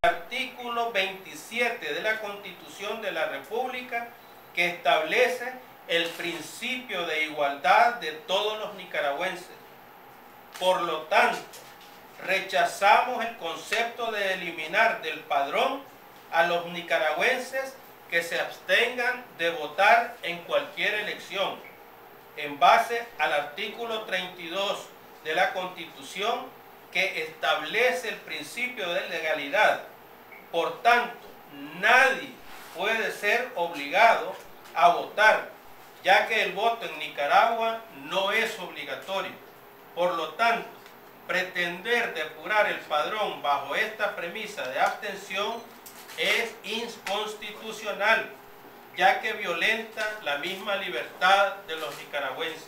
Artículo 27 de la Constitución de la República, que establece el principio de igualdad de todos los nicaragüenses. Por lo tanto, rechazamos el concepto de eliminar del padrón a los nicaragüenses que se abstengan de votar en cualquier elección, en base al artículo 32 de la Constitución, que establece el principio de legalidad. Por tanto, nadie puede ser obligado a votar, ya que el voto en Nicaragua no es obligatorio. Por lo tanto, pretender depurar el padrón bajo esta premisa de abstención es inconstitucional, ya que violenta la misma libertad de los nicaragüenses.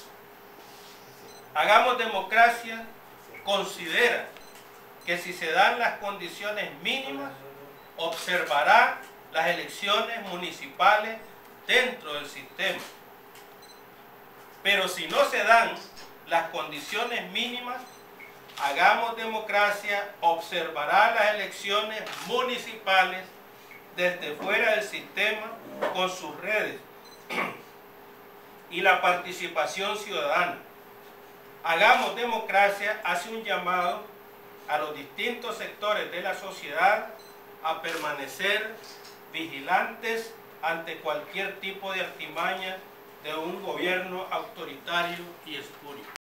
Hagamos Democracia considera que si se dan las condiciones mínimas, observará las elecciones municipales dentro del sistema. Pero si no se dan las condiciones mínimas, Hagamos Democracia observará las elecciones municipales desde fuera del sistema con sus redes y la participación ciudadana. Hagamos Democracia hace un llamado a los distintos sectores de la sociedad a permanecer vigilantes ante cualquier tipo de artimaña de un gobierno autoritario y espurio.